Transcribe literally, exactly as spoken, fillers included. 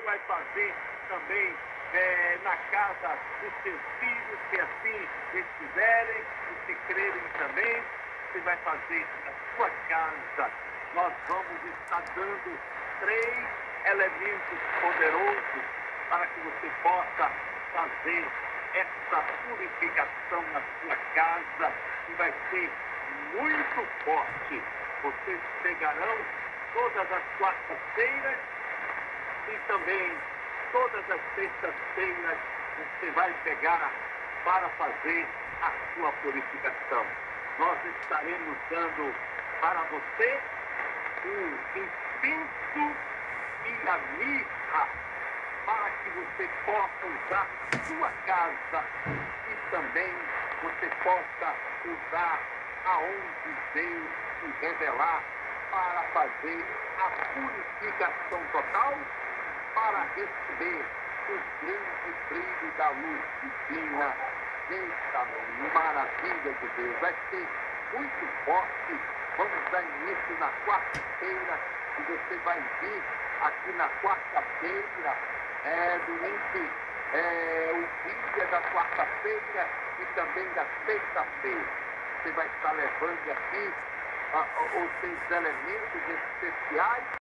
você vai fazer também é, na casa dos seus filhos, se assim estiverem, e se crerem também, você vai fazer na sua casa. Nós vamos estar dando três elementos poderosos para que você possa fazer essa purificação na sua casa, que vai ser muito forte. Vocês pegarão todas as quartas-feiras e também todas as sextas-feiras você vai pegar para fazer a sua purificação. Nós estaremos dando para você o incenso e a mirra para que você possa usar na sua casa e também você possa usar aonde Deus se revelar para fazer a purificação total, para receber o grande brilho da luz divina. Eita, maravilha de Deus, vai ser muito forte. Vamos dar início na quarta-feira e você vai vir aqui na quarta-feira, é, durante é, o dia da quarta-feira e também da sexta-feira. Você vai estar levando aqui ah, os seus elementos especiais